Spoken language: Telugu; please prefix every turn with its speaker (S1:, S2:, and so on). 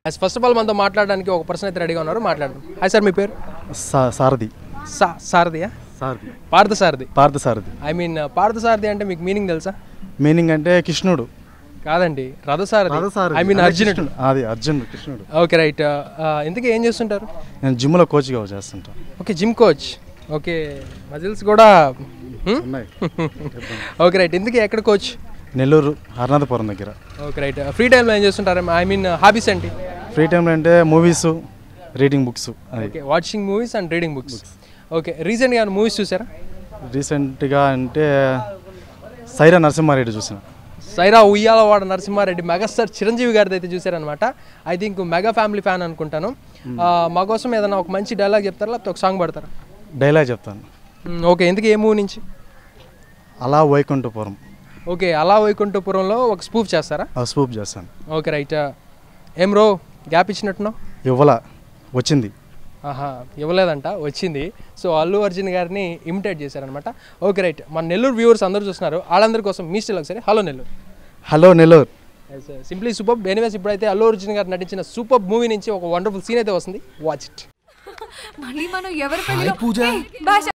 S1: ఫస్ట్ ఆఫ్ ఆల్ మనతో మాట్లాడడానికి ఒక పర్సన్ అయితే రెడీగా ఉన్నారు, మాట్లాడదాం. హాయ్ సార్, మీ పేరు?
S2: సారథి.
S1: సారథియా?
S2: సారథి.
S1: పార్థసారథి. ఐ మీన్ పార్థసారథి అంటే మీకు మీనింగ్ తెలుసా?
S2: మీనింగ్ అంటే కృష్ణుడు
S1: కాదండి, రథసారథి. ఐ మీన్ అర్జునుడు.
S2: అది అర్జునుడు, కృష్ణుడు.
S1: Okay right. ఇంతకీ ఏం చేస్తుంటారు?
S2: నేను జిమ్లో కోచ్గా చేస్తుంటా.
S1: Okay, gym coach. Okay, muscles కూడా
S2: ఉన్నాయి.
S1: Okay right. ఇంతకీ ఎక్కడ కోచ్?
S2: నెల్లూరు హర్నాథపురం దగ్గర.
S1: Okay right. ఫ్రీ టైంలో ఏం చేస్తుంటారు? ఐ మీన్ హాబీస్ ఏంటి?
S2: ఫ్రీ టైంలో అంటే movies, reading books.
S1: Okay, watching movies and reading books. Okay, రీసెంట్గా మూవీస్ చూసారా?
S2: రీసెంట్గా అంటే సైరా నరసింహారెడ్డి చూసిన.
S1: సైరా ఉయ్యాలవాడ నరసింహారెడ్డి మెగాస్టార్ చిరంజీవి గారిది అయితే చూసారనమాట. I think mega family fan అనుకుంటాను. మా కోసం ఏదైనా ఒక మంచి డైలాగ్ చెప్తారా, లేకపోతే ఒక సాంగ్ పడతారా?
S2: డైలాగ్ చెప్తాను.
S1: ఓకే, ఎందుకు ఏ మూవీ నుంచి?
S2: అలా వైకుంఠపురం.
S1: ఓకే, అలా వైకుంఠపురంలో ఒక స్పూఫ్ చేస్తారా?
S2: స్పూఫ్ చేస్తాను.
S1: Okay right. ఏం రో గ్యాప్ ఇచ్చినట్టున్నావు?
S2: ఇవ్వలా, వచ్చింది.
S1: ఆహా, ఇవ్వలేదంట, వచ్చింది. సో అల్లు అర్జున్ గారిని ఇమిటేట్ చేశారనమాట. Okay right. మన నెల్లూరు వ్యూవర్స్ అందరూ చూస్తున్నారు, వాళ్ళందరి కోసం మీ స్టిల్ ఒకసారి hello Nellore.
S2: Hello Nellore.
S1: Simply super. Anyways, ఇప్పుడైతే అల్లు అర్జున్ గారు నటించిన సూపర్ మూవీ నుంచి ఒక వండర్ఫుల్ సీన్ అయితే వస్తుంది, వాచ్ ఇట్.
S3: మళ్ళీ మనం ఎవరి